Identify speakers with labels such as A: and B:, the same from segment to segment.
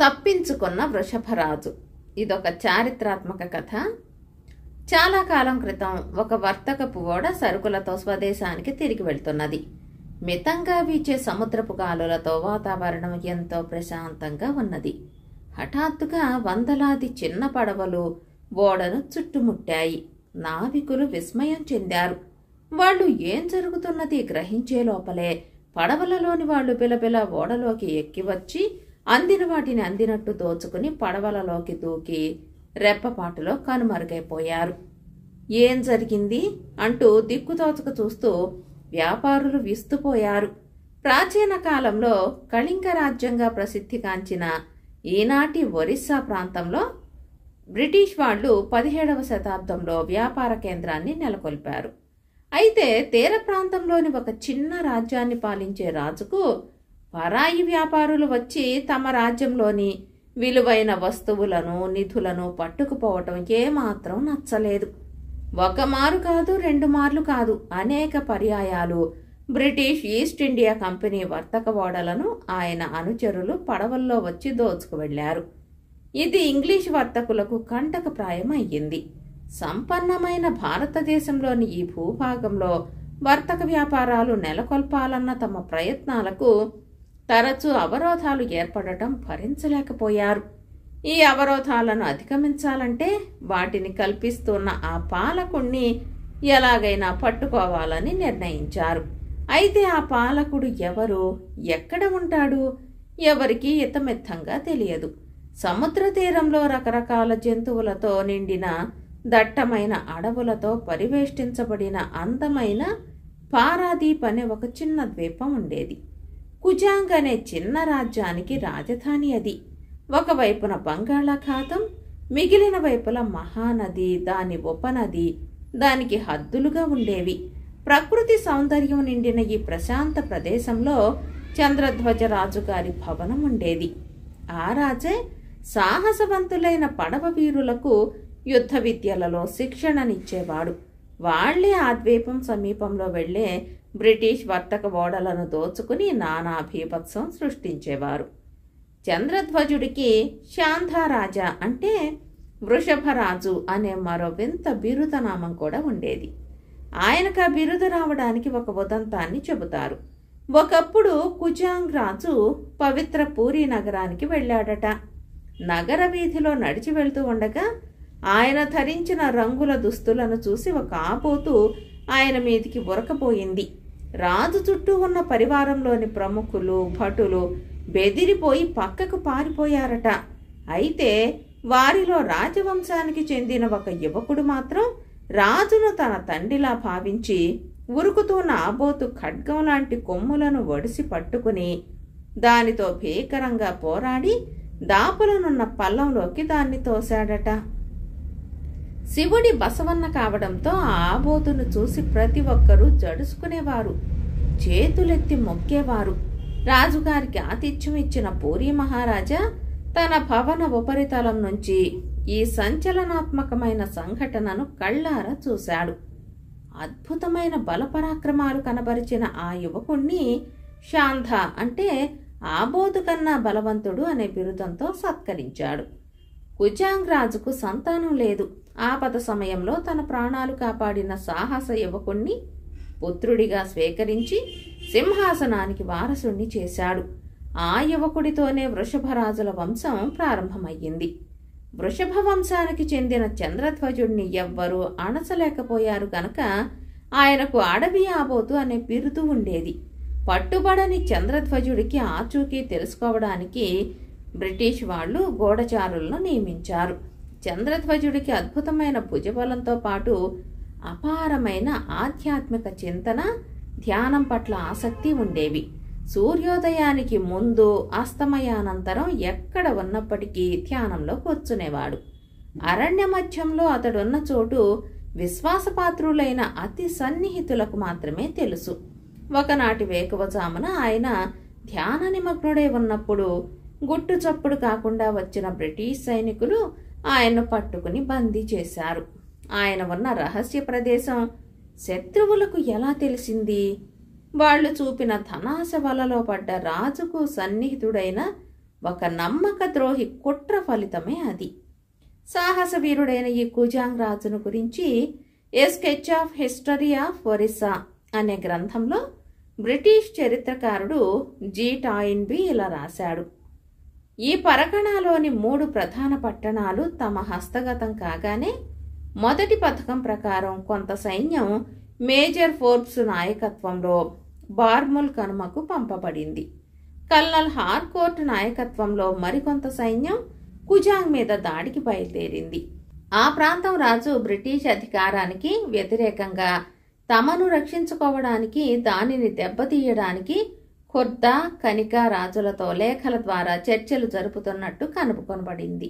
A: తప్పించుకున్న వృషభరాజు. ఇదొక చారిత్రాత్మక కథ. చాలా కాలం క్రితం ఒక వర్తకపు ఓడ సరుకులతో స్వదేశానికి తిరిగి వెళ్తున్నది. మితంగా వీచే సముద్రపు గాలులతో వాతావరణం ఎంతో ప్రశాంతంగా ఉన్నది. హఠాత్తుగా వందలాది చిన్న పడవలు ఓడను చుట్టుముట్టాయి. నావికులు విస్మయం చెందారు. వాళ్ళు ఏం జరుగుతున్నది గ్రహించే లోపలే పడవలలోని వాళ్ళు బిలబిల ఓడలోకి ఎక్కివచ్చి అందిన వాటిని అందినట్టు దోచుకుని పడవలలోకి దూకి రెప్పపాటులో కనుమరుగైపోయారు. ఏం జరిగింది అంటూ దిక్కుతోచక చూస్తూ వ్యాపారులు విస్తుపోయారు. ప్రాచీన కాలంలో కళింగ రాజ్యంగా ప్రసిద్ధిగాంచిన ఈనాటి ఒరిస్సా ప్రాంతంలో బ్రిటిష్ వాళ్ళు 17వ శతాబ్దంలో వ్యాపార కేంద్రాన్ని నెలకొల్పారు. అయితే తీర ప్రాంతంలోని ఒక చిన్న రాజ్యాన్ని పాలించే రాజుకు పరాయి వ్యాపారులు వచ్చి తమ రాజ్యంలోని విలువైన వస్తువులను నిధులను పట్టుకుపోవటం ఏమాత్రం నచ్చలేదు. ఒక మారు కాదు, 2 మార్లు కాదు, అనేక పర్యాయాలు బ్రిటిష్ ఈస్ట్ ఇండియా కంపెనీ వర్తక ఓడలను ఆయన అనుచరులు పడవల్లో వచ్చి దోచుకు వెళ్లారు. ఇది ఇంగ్లీష్ వర్తకులకు కంటకప్రాయం అయ్యింది. సంపన్నమైన భారతదేశంలోని ఈ భూభాగంలో వర్తక వ్యాపారాలు నెలకొల్పాలన్న తమ ప్రయత్నాలకు తరచూ అవరోధాలు ఏర్పడటం భరించలేకపోయారు. ఈ అవరోధాలను అధిగమించాలంటే వాటిని కల్పిస్తున్న ఆ పాలకుణ్ణి ఎలాగైనా పట్టుకోవాలని నిర్ణయించారు. అయితే ఆ పాలకుడు ఎవరు, ఎక్కడ ఉంటాడు, ఎవరికీ ఇతమిత్తంగా తెలియదు. సముద్ర తీరంలో రకరకాల జంతువులతో నిండిన దట్టమైన అడవులతో పరివేష్టించబడిన అందమైన పారాదీప్ అనే ఒక చిన్న ద్వీపం ఉండేది. కుజాంగ్ అనే చిన్న రాజ్యానికి రాజధాని అది. ఒకవైపున బంగాళాఖాతం, మిగిలిన వైపుల మహానది, దాని ఉపనది దానికి హద్దులుగా ఉండేవి. ప్రకృతి సౌందర్యం నిండిన ఈ ప్రశాంత ప్రదేశంలో చంద్రధ్వజ రాజుగారి భవనం ఉండేది. ఆ రాజే సాహసవంతులైన పడవ వీరులకు యుద్ధ విద్యలలో శిక్షణనిచ్చేవాడు. వాళ్లే ఆ ద్వీపం సమీపంలో వెళ్లే బ్రిటిష్ వర్తక ఓడలను దోచుకుని నానా భీభత్సం సృష్టించేవారు. చంద్రధ్వజుడికి శాంధారాజా అంటే వృషభరాజు అనే మరో వింత బిరుదనామం కూడా ఉండేది. ఆయనకు ఆ బిరుదు రావడానికి ఒక ఉదంతాన్ని చెబుతారు. ఒకప్పుడు కుజాంగ్ రాజు పవిత్ర పూరీ నగరానికి వెళ్ళాడట. నగర వీధిలో నడిచి వెళ్తూ ఉండగా ఆయన ధరించిన రంగుల దుస్తులను చూసి ఒక ఆపోతు ఆయన మీదికి ఉరకపోయింది. రాజు చుట్టూ ఉన్న పరివారంలోని ప్రముఖులు భటులు బెదిరిపోయి పక్కకు పారిపోయారట. అయితే వారిలో రాజవంశానికి చెందిన ఒక యువకుడు మాత్రం రాజును తన తండ్రిలా భావించి ఉరుకుతున్న ఆబోతు ఖడ్గం లాంటి కొమ్ములను ఒడిసి పట్టుకుని దానితో భీకరంగా పోరాడి దాపులనున్న పల్లంలోకి దాన్ని తోశాడట. శివుడి బసవన్న కావడంతో ఆ ఆబోతును చూసి ప్రతి ఒక్కరూ జడుసుకునేవారు, చేతులెత్తి మొక్కేవారు. రాజుగారికి ఆతిథ్యం ఇచ్చిన పూరీ మహారాజా తన భవన ఉపరితలం నుంచి ఈ సంచలనాత్మకమైన సంఘటనను కళ్ళారా చూశాడు. అద్భుతమైన బలపరాక్రమాలు కనబరిచిన ఆ యువకుణ్ణి శాంధ అంటే ఆబోతు కన్నా బలవంతుడు అనే బిరుదంతో సత్కరించాడు. కుజాంగ్ రాజుకు సంతానం లేదు. ఆపద సమయంలో తన ప్రాణాలు కాపాడిన సాహస యువకుణ్ణి పుత్రుడిగా స్వీకరించి సింహాసనానికి వారసుణ్ణి చేశాడు. ఆ యువకుడితోనే వృషభరాజుల వంశం ప్రారంభమయ్యింది. వృషభ వంశానికి చెందిన చంద్రధ్వజుడిని ఎవ్వరూ అణచలేకపోయారు గనక ఆయనకు అడవి ఆబోతు అనే బిరుదు ఉండేది. పట్టుబడని చంద్రధ్వజుడికి ఆచూకీ తెలుసుకోవడానికి బ్రిటిష్ వాళ్ళు గూఢచారులను నియమించారు. చంద్రధ్వజుడికి అద్భుతమైన భుజబలంతో పాటు అపారమైన ఆధ్యాత్మిక చింతన, ధ్యానం పట్ల ఆసక్తి ఉండేవి. సూర్యోదయానికి ముందు అస్తమయానంతరం ఎక్కడ ఉన్నప్పటికీ ధ్యానంలో కూర్చునేవాడు. అరణ్య మధ్యంలో అతడున్న చోటు విశ్వాసపాత్రులైన అతి సన్నిహితులకు మాత్రమే తెలుసు. ఒకనాటి వేకువజామున ఆయన ధ్యాన నిమగ్నుడై ఉన్నప్పుడు గుట్టు చప్పుడు కాకుండా వచ్చిన బ్రిటిష్ సైనికులు ఆయన్ను పట్టుకుని బందీ చేశారు. ఆయన ఉన్న రహస్య ప్రదేశం శత్రువులకు ఎలా తెలిసింది? వాళ్లు చూపిన ధనాశ వలలో పడ్డ రాజుకు సన్నిహితుడైన ఒక నమ్మక ద్రోహి కుట్ర ఫలితమే అది. సాహస వీరుడైన ఈ కుజాంగ్ రాజును గురించి a sketch of history of Orissa అనే గ్రంథంలో బ్రిటిష్ చరిత్రకారుడు జీ టాయిన్బీ ఇలా రాశాడు. ఈ పరగణాలోని 3 ప్రధాన పట్టణాలు తమ హస్తగతం కాగానే మొదటి పథకం ప్రకారం కొంత సైన్యం మేజర్ ఫోర్బ్స్ నాయకత్వంలో బార్ముల్ కనుమకు పంపబడింది. కల్నల్ హార్కోర్ట్ నాయకత్వంలో మరికొంత సైన్యం కుజాంగ్ మీద దాడికి బయలుదేరింది. ఆ ప్రాంతం రాజు బ్రిటిష్ అధికారానికి వ్యతిరేకంగా తమను రక్షించుకోవడానికి, దానిని దెబ్బతీయడానికి ఖుర్దా, కనికా రాజులతో లేఖల ద్వారా చర్చలు జరుపుతున్నట్టు కనుగొనబడింది.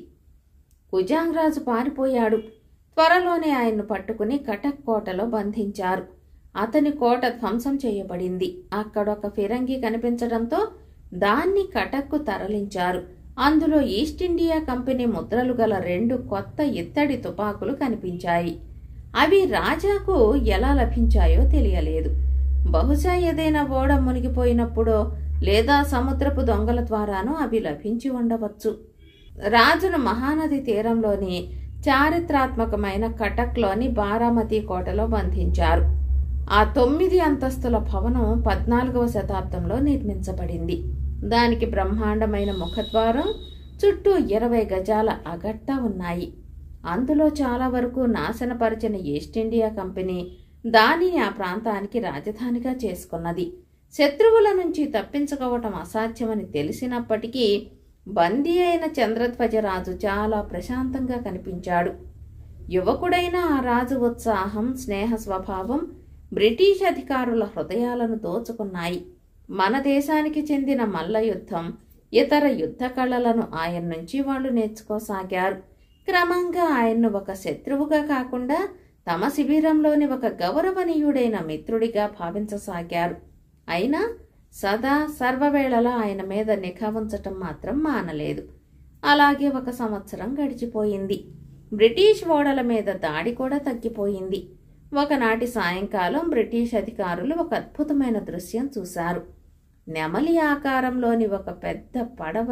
A: కుజాంగ్ రాజు పారిపోయాడు. త్వరలోనే ఆయన్ను పట్టుకుని కటక్ కోటలో బంధించారు. అతని కోట ధ్వంసం చేయబడింది. అక్కడొక ఫిరంగి కనిపించడంతో దాన్ని కటక్కు తరలించారు. అందులో ఈస్ట్ ఇండియా కంపెనీ ముద్రలు గల 2 కొత్త ఇత్తడి తుపాకులు కనిపించాయి. అవి రాజాకు ఎలా లభించాయో తెలియలేదు. బహుశా ఏదైనా ఓడ మునిగిపోయినప్పుడో లేదా సముద్రపు దొంగల ద్వారానో అవి లభించి ఉండవచ్చు. రాజును మహానది తీరంలోని చారిత్రాత్మకమైన కటక్లోని బారామతి కోటలో బంధించారు. ఆ 9 అంతస్తుల భవనం 14వ శతాబ్దంలో నిర్మించబడింది. దానికి బ్రహ్మాండమైన ముఖద్వారం, చుట్టూ 20 గజాల అగట్టా ఉన్నాయి. అందులో చాలా వరకు నాశనపరిచిన ఈస్ట్ ఇండియా కంపెనీ దానిని ఆ ప్రాంతానికి రాజధానిగా చేసుకున్నది. శత్రువుల నుంచి తప్పించుకోవటం అసాధ్యమని తెలిసినప్పటికీ బందీ అయిన చంద్రధ్వజరాజు చాలా ప్రశాంతంగా కనిపించాడు. యువకుడైన ఆ రాజు ఉత్సాహం, స్నేహ స్వభావం బ్రిటిష్ అధికారుల హృదయాలను దోచుకున్నాయి. మన దేశానికి చెందిన మల్ల యుద్ధం, ఇతర యుద్ధ కళలను ఆయన నుంచి వాళ్ళు నేర్చుకోసాగారు. క్రమంగా ఆయన్ను ఒక శత్రువుగా కాకుండా తమ శిబిరంలోని ఒక గౌరవనీయుడైన మిత్రుడిగా భావించసాగారు. అయినా సదా సర్వవేళలా ఆయన మీద నిఘా ఉంచటం మాత్రం మానలేదు. అలాగే 1 సంవత్సరం గడిచిపోయింది. బ్రిటిష్ ఓడల మీద దాడి కూడా తగ్గిపోయింది. ఒకనాటి సాయంకాలం బ్రిటిష్ అధికారులు ఒక అద్భుతమైన దృశ్యం చూశారు. నెమలి ఆకారంలోని ఒక పెద్ద పడవ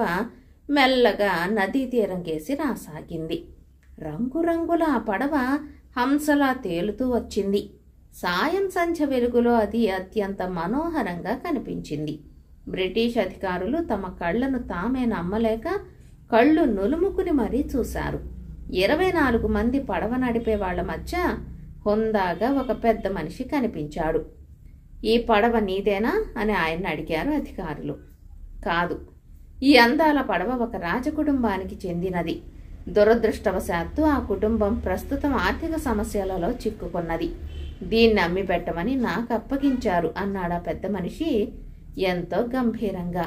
A: మెల్లగా నదీ తీరం కేసి రాసాగింది. రంగురంగుల ఆ పడవ హంసలా తేలుతూ వచ్చింది. సాయం సంధ్య వెలుగులో అది అత్యంత మనోహరంగా కనిపించింది. బ్రిటిష్ అధికారులు తమ కళ్లను తామే నమ్మలేక కళ్ళు నులుముకుని మరీ చూశారు. 24 మంది పడవ నడిపే వాళ్ల మధ్య హుందాగా ఒక పెద్ద మనిషి కనిపించాడు. ఈ పడవ నీదేనా అని ఆయన అడిగారు అధికారులు. కాదు, ఈ అందాల పడవ ఒక రాజకుటుంబానికి చెందినది. దురదృష్టవశాత్తు ఆ కుటుంబం ప్రస్తుతం ఆర్థిక సమస్యలలో చిక్కుకున్నది. దీన్ని అమ్మి పెట్టమని నాకు అప్పగించారు అన్నాడా పెద్ద మనిషి ఎంతో గంభీరంగా.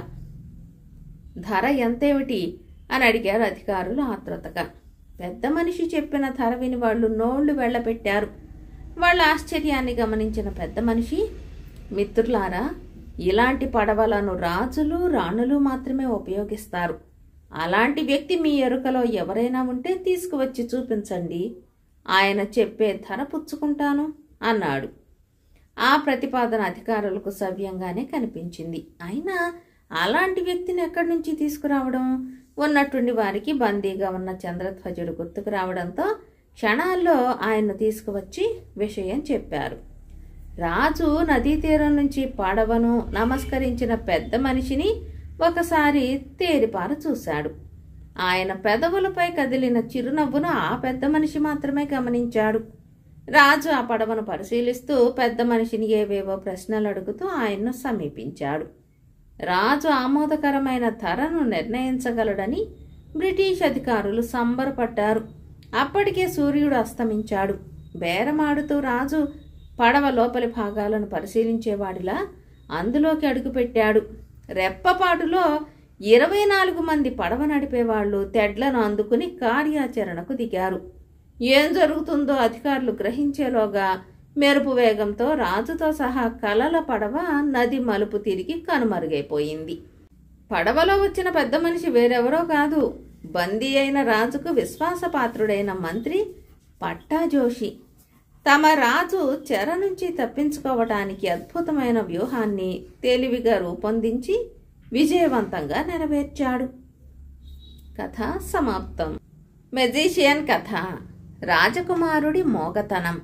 A: ధర ఎంతేమిటి అని అడిగారు అధికారులు ఆత్రుతగా. పెద్ద మనిషి చెప్పిన ధర విని వాళ్ళు నోళ్లు వెళ్లపెట్టారు. వాళ్ళ ఆశ్చర్యాన్ని గమనించిన పెద్ద మనిషి, మిత్రులారా, ఇలాంటి పడవలను రాజులు, రాణులు మాత్రమే ఉపయోగిస్తారు. అలాంటి వ్యక్తి మీ ఎరుకలో ఎవరైనా ఉంటే తీసుకువచ్చి చూపించండి. ఆయన చెప్పే ధర పుచ్చుకుంటాను అన్నాడు. ఆ ప్రతిపాదన అధికారులకు సవ్యంగానే కనిపించింది. అయినా అలాంటి వ్యక్తిని ఎక్కడి నుంచి తీసుకురావడం? ఉన్నట్టుండి వారికి బందీగా ఉన్న చంద్రధ్వజుడు గుర్తుకు రావడంతో క్షణాల్లో ఆయన్ను తీసుకువచ్చి విషయం చెప్పారు. రాజు నదీ తీరం నుంచి పడవను నమస్కరించిన పెద్ద మనిషిని ఒకసారి తేరిపార చూశాడు. ఆయన పెదవులపై కదిలిన చిరునవ్వును ఆ పెద్ద మనిషి మాత్రమే గమనించాడు. రాజు ఆ పడవను పరిశీలిస్తూ పెద్ద మనిషిని ఏవేవో ప్రశ్నలు అడుగుతూ ఆయన్ను సమీపించాడు. రాజు ఆమోదకరమైన ధరను నిర్ణయించగలడని బ్రిటిష్ అధికారులు సంబరపడ్డారు. అప్పటికే సూర్యుడు అస్తమించాడు. బేరమాడుతూ రాజు పడవ లోపలి భాగాలను పరిశీలించేవాడిలా అందులోకి అడుగుపెట్టాడు. రెప్పపాటులో 24 మంది పడవ నడిపేవాళ్లు తెడ్లను అందుకుని కార్యాచరణకు దిగారు. ఏం జరుగుతుందో అధికారులు గ్రహించేలోగా మెరుపు వేగంతో రాజుతో సహా కలల పడవ నది మలుపు తిరిగి కనుమరుగైపోయింది. పడవలో వచ్చిన పెద్ద మనిషి వేరెవరో కాదు, బందీ అయిన రాజుకు విశ్వాసపాత్రుడైన మంత్రి పట్టాజోషి. తమ రాజు చెర నుంచి తప్పించుకోవటానికి అద్భుతమైన వ్యూహాన్ని తెలివిగా రూపొందించి విజయవంతంగా నెరవేర్చాడు. కథ సమాప్తం. మెజిషియన్ కథ. రాజకుమారుడి మోగతనం.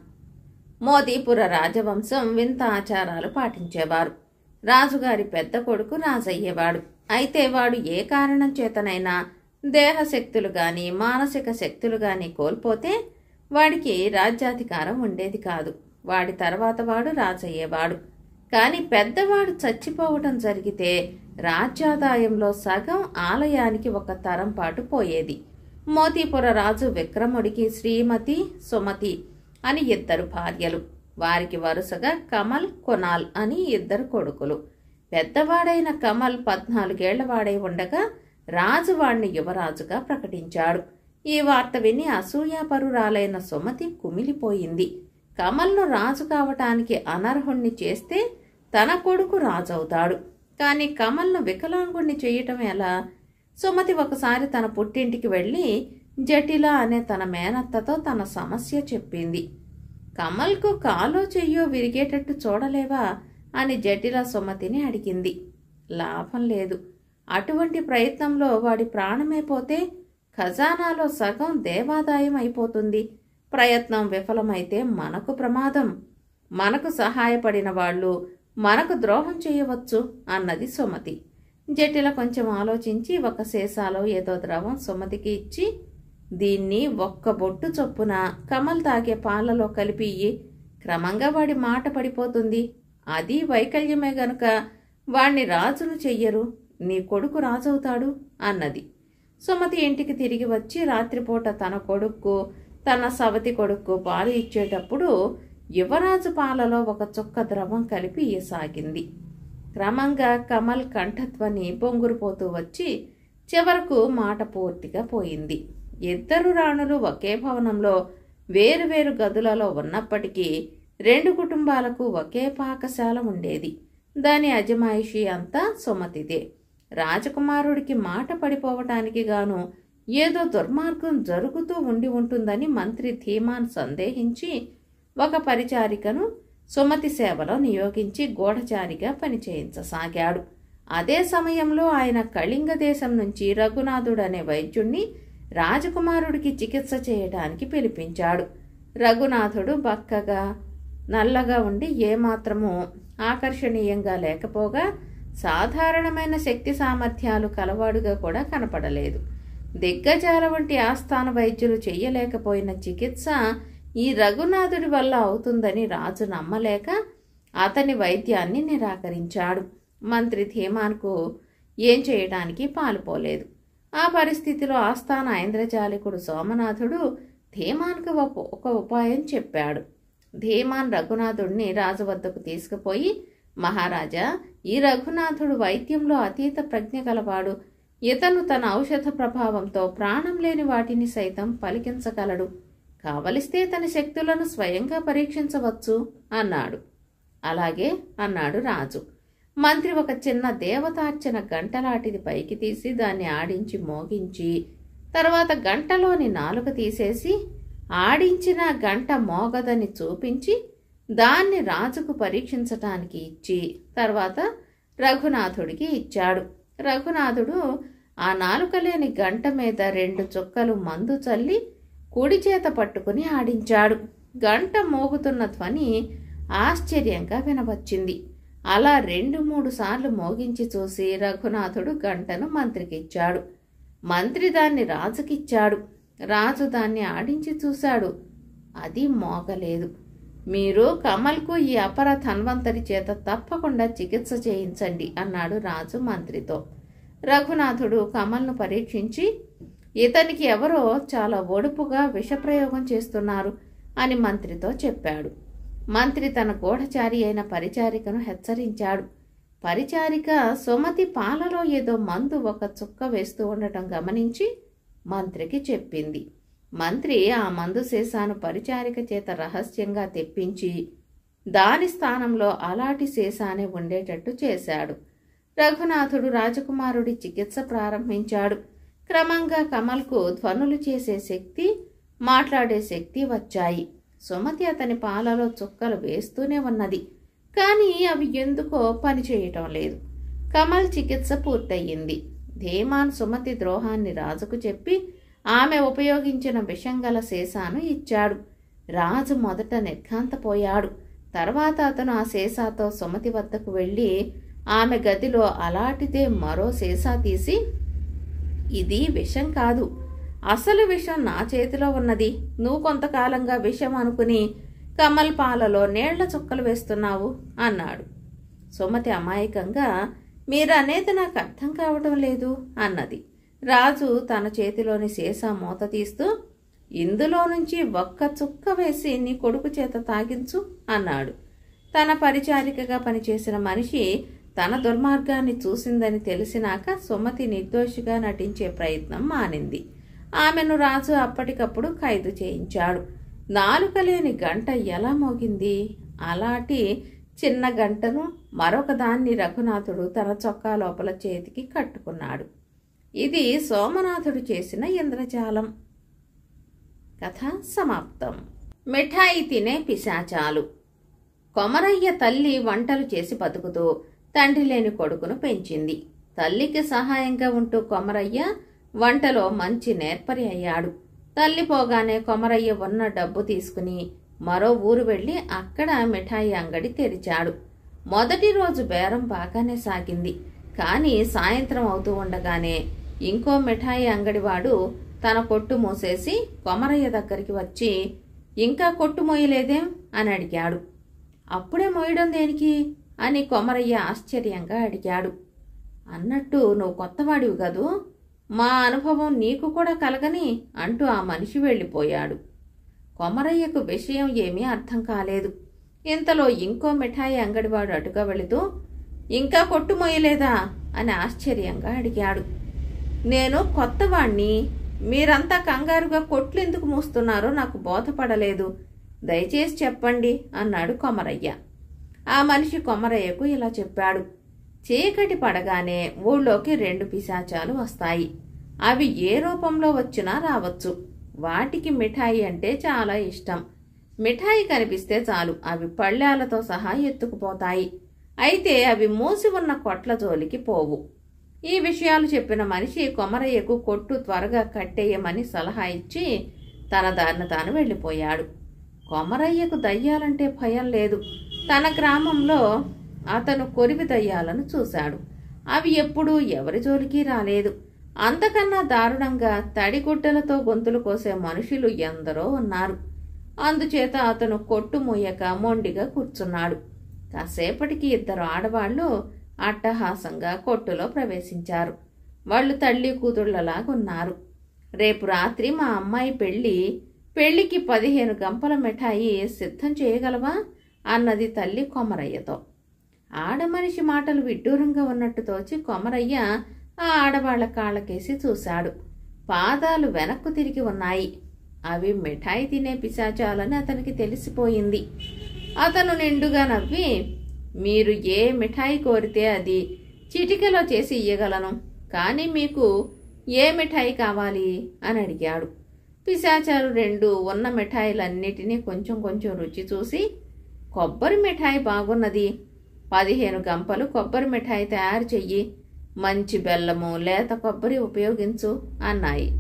A: మోదీపుర రాజవంశం వింత ఆచారాలు పాటించేవారు. రాజుగారి పెద్ద కొడుకు రాజయ్యేవాడు. అయితే వాడు ఏ కారణం చేతనైనా దేహశక్తులు గాని మానసిక శక్తులు గాని కోల్పోతే వాడికి రాజ్యాధికారం ఉండేది కాదు. వాడి తర్వాత వాడు రాజయ్యేవాడు. కాని పెద్దవాడు చచ్చిపోవటం జరిగితే రాజ్యాదాయంలో సగం ఆలయానికి ఒక తరం పాటు పోయేది. మోతీపుర రాజు విక్రముడికి శ్రీమతి, సుమతి అని 2 భార్యలు. వారికి వరుసగా కమల్, కునాల్ అని 2 కొడుకులు. పెద్దవాడైన కమల్ 14 ఏళ్ల వాడై ఉండగా రాజు వాణ్ణి యువరాజుగా ప్రకటించాడు. ఈ వార్త విని అసూయాపరురాలైన సుమతి కుమిలిపోయింది. కమల్ను రాజు కావటానికి అనర్హుణ్ణి చేస్తే తన కొడుకు రాజవుతాడు. కాని కమల్ను వికలాంగుణ్ణి చేయటం ఎలా? సుమతి ఒకసారి తన పుట్టింటికి వెళ్లి జటిల అనే తన మేనత్తతో తన సమస్య చెప్పింది. కమల్కు కాలో చెయ్యో విరిగేటట్టు చూడలేవా అని జటిల సుమతిని అడిగింది. లాభం లేదు. అటువంటి ప్రయత్నంలో వాడి ప్రాణమే పోతే ఖజానాలో సగం దేవాదాయం అయిపోతుంది. ప్రయత్నం విఫలమైతే మనకు ప్రమాదం. మనకు సహాయపడిన వాళ్ళు మనకు ద్రోహం చేయవచ్చు అన్నది సుమతి. జటిల కొంచెం ఆలోచించి ఒక సీసాలో ఏదో ద్రవం సుమతికి ఇచ్చి, దీన్ని 1 బొట్టు చొప్పున కమల్ తాగే పాలలో కలిపి ఇయ్యి. క్రమంగా వాడి మాట పడిపోతుంది. అది వైకల్యమే గనుక వాణ్ణి రాజును చెయ్యరు. నీ కొడుకు రాజవుతాడు అన్నది. సుమతి ఇంటికి తిరిగి వచ్చి రాత్రిపూట తన కొడుక్కు, తన సవతి కొడుక్కు పాలు ఇచ్చేటప్పుడు యువరాజు పాలలో 1 చుక్క ద్రవం కలిపి ఇయ్యసాగింది. క్రమంగా కమల్ కంఠధ్వని బొంగురుపోతూ వచ్చి చివరకు మాట పూర్తిగా పోయింది. 2 రాణులు ఒకే భవనంలో వేరువేరు గదులలో ఉన్నప్పటికీ 2 కుటుంబాలకు ఒకే పాకశాల ఉండేది. దాని అజమాయిషీ అంతా సుమతిదే. రాజకుమారుడికి మాట పడిపోవటానికి గాను ఏదో దుర్మార్గం జరుగుతూ ఉంటుందని మంత్రి ధీమాన్ సందేహించి ఒక పరిచారికను సుమతి సేవలో నియోగించి గూఢచారిగా పనిచేయించసాగాడు. అదే సమయంలో ఆయన కళింగ దేశం నుంచి రఘునాథుడనే వైద్యుణ్ణి రాజకుమారుడికి చికిత్స చేయడానికి పిలిపించాడు. రఘునాథుడు బక్కగా నల్లగా ఉండి ఏమాత్రమూ ఆకర్షణీయంగా లేకపోగా సాధారణమైన శక్తి సామర్థ్యాలు కలవాడుగా కూడా కనపడలేదు. దిగ్గజాల వంటి ఆస్థాన వైద్యులు చెయ్యలేకపోయిన చికిత్స ఈ రఘునాథుడి వల్ల అవుతుందని రాజు నమ్మలేక అతని వైద్యాన్ని నిరాకరించాడు. మంత్రి ధీమాన్కు ఏం చేయడానికి పాలుపోలేదు. ఆ పరిస్థితిలో ఆస్థాన ఐంద్రజాలికుడు సోమనాథుడు ధీమాన్కు ఒక ఉపాయం చెప్పాడు. ధీమాన్ రఘునాథుడిని రాజు వద్దకు తీసుకుపోయి, మహారాజా, ఈ రఘునాథుడు వైద్యంలో అతీత ప్రజ్ఞ గలవాడు. ఇతను తన ఔషధ ప్రభావంతో ప్రాణం లేని వాటిని సైతం పలికించగలడు. కావలిస్తే తన శక్తులను స్వయంగా పరీక్షించవచ్చు అన్నాడు. అలాగే అన్నాడు రాజు. మంత్రి ఒక చిన్న దేవతార్చన గంటలాంటిది పైకి తీసి దాన్ని ఆడించి మోగించి, తర్వాత గంటలోని నాలుక తీసేసి ఆడించిన గంట మోగదని చూపించి దాన్ని రాజుకు పరీక్షించటానికి ఇచ్చి తర్వాత రఘునాథుడికి ఇచ్చాడు. రఘునాథుడు ఆ నాలుక లేని గంట మీద 2 చుక్కలు మందు చల్లి కుడి చేత పట్టుకుని ఆడించాడు. గంట మోగుతున్న ధ్వని ఆశ్చర్యంగా వినవచ్చింది. అలా 2-3 సార్లు మోగించి చూసి రఘునాథుడు గంటను మంత్రికిచ్చాడు. మంత్రి దాన్ని రాజుకిచ్చాడు. రాజు దాన్ని ఆడించి చూశాడు. అది మోగలేదు. మీరు కమల్కు ఈ అపర ధన్వంతరి చేత తప్పకుండా చికిత్స చేయించండి అన్నాడు రాజు మంత్రితో. రఘునాథుడు కమల్ను పరీక్షించి, ఇతనికి ఎవరో చాలా ఒడుపుగా విషప్రయోగం చేస్తున్నారు అని మంత్రితో చెప్పాడు. మంత్రి తన గూఢచారి అయిన పరిచారికను హెచ్చరించాడు. పరిచారిక సుమతి పాలలో ఏదో మందు 1 చుక్క వేస్తూ ఉండటం గమనించి మంత్రికి చెప్పింది. మంత్రి ఆ మందు సీసాను పరిచారిక చేత రహస్యంగా తెప్పించి దాని స్థానంలో అలాంటి సీసానే ఉండేటట్టు చేశాడు. రఘునాథుడు రాజకుమారుడి చికిత్స ప్రారంభించాడు. క్రమంగా కమల్కు ధ్వనులు చేసే శక్తి, మాట్లాడే శక్తి వచ్చాయి. సుమతి అతని పాలలో చుక్కలు వేస్తూనే ఉన్నది. కానీ అవి ఎందుకో పనిచేయటం లేదు. కమల్ చికిత్స పూర్తయింది. ధీమాన్ సుమతి ద్రోహాన్ని రాజుకు చెప్పి ఆమె ఉపయోగించిన విషంగల సీసాను ఇచ్చాడు. రాజు మొదట నిర్ఘాంతపోయాడు. తర్వాత అతను ఆ సీసాతో సుమతి వద్దకు వెళ్ళి ఆమె గదిలో అలాంటిదే మరో సీసా తీసి, ఇది విషం కాదు, అసలు విషం నా చేతిలో ఉన్నది. నువ్వు కొంతకాలంగా విషం అనుకుని కమల్ పాలలో నీళ్ల చుక్కలు వేస్తున్నావు అన్నాడు. సుమతి అమాయకంగా, మీరనేది నాకు అర్థం కావటం లేదు అన్నది. రాజు తన చేతిలోని సీసా మూత తీస్తూ, ఇందులో నుంచి ఒక్క చుక్క వేసి నీ కొడుకు చేత తాగించు అన్నాడు. తన పరిచారికగా పనిచేసిన మనిషి తన దుర్మార్గాన్ని చూసిందని తెలిసినాక సుమతి నిర్దోషిగా నటించే ప్రయత్నం మానింది. ఆమెను రాజు అప్పటికప్పుడు ఖైదు చేయించాడు. నాలుక లేని గంట ఎలా మోగింది? అలాంటి చిన్న గంటను మరొక దాన్ని రఘునాథుడు తన చొక్కా లోపల చేతికి కట్టుకున్నాడు. ఇది సోమనాథుడు చేసిన ఇంద్రజాలం. కథ సమాప్తం. మిఠాయి తినే పిశాచాలు. కొమరయ్య తల్లి వంటలు చేసి బతుకుతూ తండ్రి లేని కొడుకును పెంచింది. తల్లికి సహాయంగా ఉంటూ కొమరయ్య వంటలో మంచి నేర్పరి అయ్యాడు. తల్లి పోగానే కొమరయ్య ఉన్న డబ్బు తీసుకుని మరో ఊరు వెళ్లి అక్కడ మిఠాయి అంగడి తెరిచాడు. మొదటి రోజు బేరం బాగానే సాగింది. కానీ సాయంత్రం అవుతూ ఉండగానే ఇంకో మిఠాయి అంగడివాడు తన కొట్టు మూసేసి కొమరయ్య దగ్గరికి వచ్చి, ఇంకా కొట్టు మోయలేదేం అని అడిగాడు. అప్పుడే మోయడం దేనికి అని కొమరయ్య ఆశ్చర్యంగా అడిగాడు. అన్నట్టు నువ్వు కొత్తవాడివి కదూ, మా అనుభవం నీకు కూడా కలగని అంటూ ఆ మనిషి వెళ్ళిపోయాడు. కొమరయ్యకు విషయం ఏమీ అర్థం కాలేదు. ఇంతలో ఇంకో మిఠాయి అంగడివాడు అటుగా వెళుతూ, ఇంకా కొట్టు మోయలేదా అని ఆశ్చర్యంగా అడిగాడు. నేను కొత్తవాణ్ణి, మీరంతా కంగారుగా కొట్లు ఎందుకు మూస్తున్నారో నాకు బోధపడలేదు, దయచేసి చెప్పండి అన్నాడు కొమరయ్య. ఆ మనిషి కొమరయ్యకు ఇలా చెప్పాడు. చీకటి పడగానే ఊళ్ళోకి 2 పిశాచాలు వస్తాయి. అవి ఏ రూపంలో వచ్చినా రావచ్చు. వాటికి మిఠాయి అంటే చాలా ఇష్టం. మిఠాయి కనిపిస్తే చాలు అవి పళ్ళాలతో సహా ఎత్తుకుపోతాయి. అయితే అవి మూసి ఉన్న కొట్ల జోలికి పోవు. ఈ విషయాలు చెప్పిన మనిషి కొమరయ్యకు కొట్టు త్వరగా కట్టేయమని సలహా ఇచ్చి తన దారిన తాను వెళ్ళిపోయాడు. కొమరయ్యకు దయ్యాలంటే భయం లేదు. తన గ్రామంలో అతను కొరివి దయ్యాలను చూశాడు. అవి ఎప్పుడూ ఎవరి జోలికి రాలేదు. అంతకన్నా దారుణంగా తడిగుడ్డలతో గొంతులు కోసే మనుషులు ఎందరో ఉన్నారు. అందుచేత అతను కొట్టు మూయక మొండిగా కూర్చున్నాడు. కాసేపటికి 2 ఆడవాళ్లు అట్టహాసంగా కొట్టులో ప్రవేశించారు. వాళ్ళు తల్లి కూతుళ్లలాగున్నారు. రేపు రాత్రి మా అమ్మాయి పెళ్లికి 15 గంపల మిఠాయి సిద్ధం చేయగలవా అన్నది తల్లి కొమరయ్యతో. ఆడమనిషి మాటలు విడ్డూరంగా ఉన్నట్టు తోచి కొమరయ్య ఆ ఆడవాళ్ల కాళ్ళకేసి చూశాడు. పాదాలు వెనక్కు తిరిగి ఉన్నాయి. అవి మిఠాయి తినే పిశాచాలని అతనికి తెలిసిపోయింది. అతను నిండుగా నవ్వి, మీరు ఏ మిఠాయి కోరితే అది చిటికెలో చేసి ఇయ్యగలను, కానీ మీకు ఏ మిఠాయి కావాలి అని అడిగాడు. పిశాచాలు 2 ఉన్న మిఠాయిలన్నిటినీ కొంచెం కొంచెం రుచి చూసి, కొబ్బరి మిఠాయి బాగున్నది, 15 గంపలు కొబ్బరి మిఠాయి తయారు చెయ్యి, మంచి బెల్లము లేత కొబ్బరి ఉపయోగించు అన్నాయి.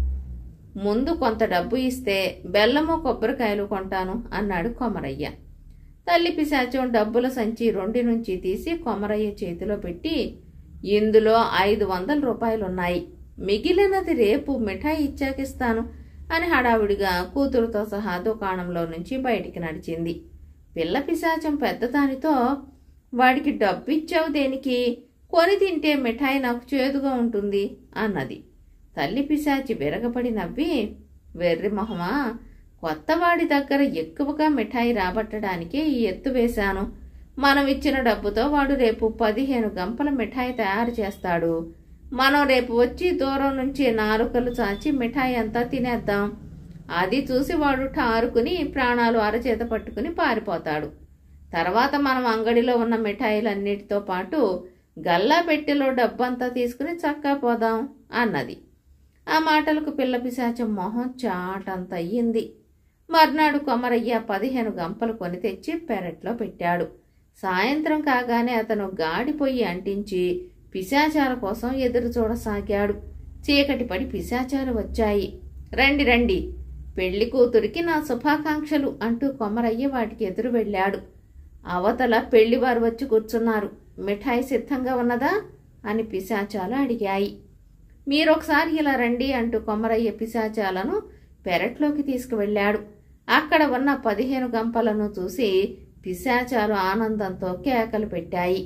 A: ముందు కొంత డబ్బు ఇస్తే బెల్లము కొబ్బరికాయలు కొంటాను అన్నాడు కొమరయ్య. తల్లి పిశాచం డబ్బుల సంచి 2 నుంచి తీసి కొమరయ్య చేతిలో పెట్టి, ఇందులో 500 రూపాయలున్నాయి, మిగిలినది రేపు మిఠాయి ఇచ్చాకిస్తాను అని హడావిడిగా కూతురుతో సహా దుకాణంలో నుంచి బయటికి నడిచింది. పిల్ల పిశాచం పెద్దదానితో, వాడికి డబ్బు ఇచ్చావు దేనికి, కొని తింటే మిఠాయి నాకు చేదుగా ఉంటుంది అన్నది. తల్లి పిశాచి విరగపడి నవ్వి, వెర్రి మొహమా, కొత్తవాడి దగ్గర ఎక్కువగా మిఠాయి రాబట్టడానికే ఈ ఎత్తు వేశాను. మనం ఇచ్చిన డబ్బుతో వాడు రేపు 15 గంపల మిఠాయి తయారు చేస్తాడు. మనం రేపు వచ్చి దూరం నుంచి నాలుకలు చాచి మిఠాయి అంతా తినేద్దాం. అది చూసి వాడు ఠారుకుని ప్రాణాలు అరచేత పట్టుకుని పారిపోతాడు. తర్వాత మనం అంగడిలో ఉన్న మిఠాయిలన్నిటితో పాటు గల్లా పెట్టెలో డబ్బంతా తీసుకుని చక్కా పోదాం అన్నది. ఆ మాటలకు పిల్ల పిశాచం మొహం చాటంత అయ్యింది. మర్నాడు కొమరయ్య 15 గంపలు కొని తెచ్చి పెరట్లో పెట్టాడు. సాయంత్రం కాగానే అతను గాడి పొయ్యి అంటించి పిశాచాల కోసం ఎదురు చూడసాగాడు. చీకటి పడి పిశాచాలు వచ్చాయి. రండి రండి, పెళ్లి కూతురికి నా శుభాకాంక్షలు అంటూ కొమరయ్య వాటికి ఎదురు వెళ్ళాడు. అవతల పెళ్లివారు వచ్చి కూర్చున్నారు. మిఠాయి సిద్ధంగా ఉన్నదా అని పిశాచాలు అడిగాయి. మీరొకసారి ఇలా రండి అంటూ కొమరయ్య పిశాచాలను పెరట్లోకి తీసుకువెళ్ళాడు. అక్కడ ఉన్న 15 గంపలను చూసి పిశాచాలు ఆనందంతో కేకలు పెట్టాయి.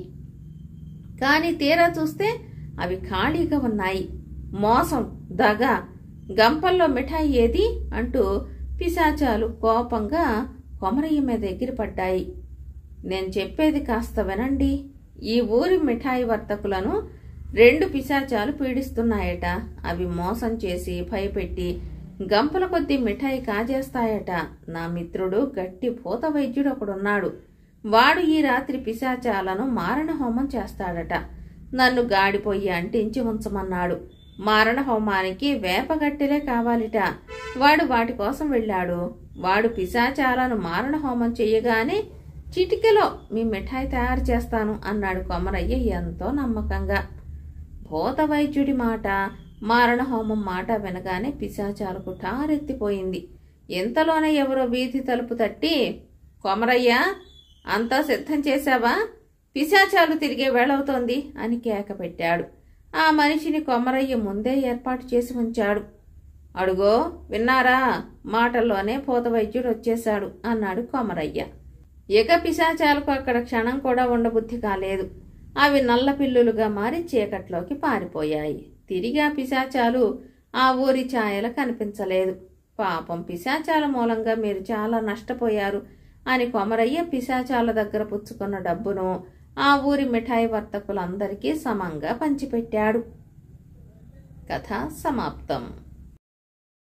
A: కాని తీరా చూస్తే అవి ఖాళీగా ఉన్నాయి. మోసం, దగ, గంపల్లో మిఠాయి ఏది అంటూ పిశాచాలు కోపంగా కొమరయ్య మీద ఎగిరిపడ్డాయి. నేను చెప్పేది కాస్త వినండి. ఈ ఊరి మిఠాయి వర్తకులను 2 పిశాచాలు పీడిస్తున్నాయట. అవి మోసం చేసి భయపెట్టి గంపల కొద్దీ మిఠాయి కాజేస్తాయట. నా మిత్రుడు గట్టి భూత వైద్యుడు ఒకడున్నాడు. వాడు ఈ రాత్రి పిశాచాలను మారణ హోమం చేస్తాడట. నన్ను గాడిపోయి అంటించి ఉంచమన్నాడు. మారణ హోమానికి వేపగట్టెలే కావాలిట. వాడు వాటి కోసం వెళ్ళాడు. వాడు పిశాచాలను మారణ హోమం చెయ్యగానే చిటికెలో మీ మిఠాయి తయారు చేస్తాను అన్నాడు కొమరయ్య ఎంతో నమ్మకంగా. భూత వైద్యుడి మాట, మారణ హోమం మాట వినగానే పిశాచాలకు టారెత్తిపోయింది. ఇంతలోనే ఎవరో వీధి తలుపు తట్టి, కొమరయ్య అంతా సిద్ధం చేశావా? పిశాచాలు తిరిగే వేళవుతోంది అని కేక పెట్టాడు. ఆ మనిషిని కొమరయ్య ముందే ఏర్పాటు చేసి ఉంచాడు. అడుగో విన్నారా, మాటల్లోనే భూత వైద్యుడు వచ్చేశాడు అన్నాడు కొమరయ్య. ఇక పిశాచాలకు అక్కడ క్షణం కూడా ఉండబుద్ధి కాలేదు. అవి నల్ల పిల్లులుగా మారి చీకట్లోకి పారిపోయాయి. తిరిగి ఆ పిశాచాలు ఆ ఊరి ఛాయల కనిపించలేదు. పాపం పిశాచాల మూలంగా మీరు చాలా నష్టపోయారు అని కొమరయ్య పిశాచాల దగ్గర పుచ్చుకున్న డబ్బును ఆ ఊరి మిఠాయి వర్తకులందరికీ సమంగా పంచిపెట్టాడు. కథ సమాప్తం.